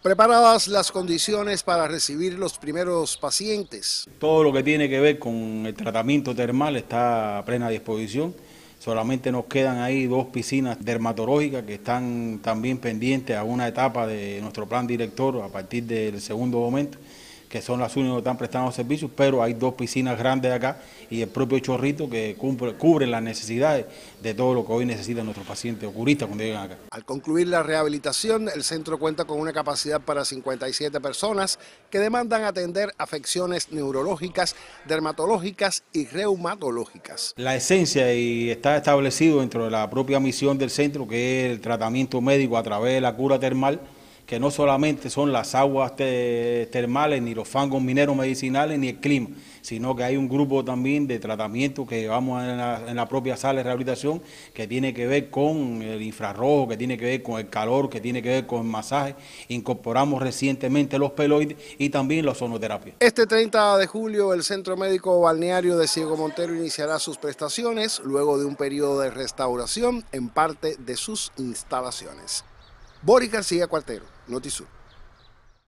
Preparadas las condiciones para recibir los primeros pacientes. Todo lo que tiene que ver con el tratamiento termal está a plena disposición. Solamente nos quedan ahí 2 piscinas dermatológicas que están también pendientes a una etapa de nuestro plan director a partir del segundo momento, que son las únicas que están prestando servicios, pero hay 2 piscinas grandes acá y el propio Chorrito que cubre las necesidades de todo lo que hoy necesitan nuestros pacientes oculistas cuando llegan acá. Al concluir la rehabilitación, el centro cuenta con una capacidad para 57 personas que demandan atender afecciones neurológicas, dermatológicas y reumatológicas. La esencia y está establecido dentro de la propia misión del centro, que es el tratamiento médico a través de la cura termal, que no solamente son las aguas termales, ni los fangos mineros medicinales, ni el clima, sino que hay un grupo también de tratamiento que llevamos en la propia sala de rehabilitación, que tiene que ver con el infrarrojo, que tiene que ver con el calor, que tiene que ver con el masaje. Incorporamos recientemente los peloides y también la sonoterapia. Este 30 de julio el Centro Médico Balneario de Ciego Montero iniciará sus prestaciones luego de un periodo de restauración en parte de sus instalaciones. Boris García Cuartero, Notisur.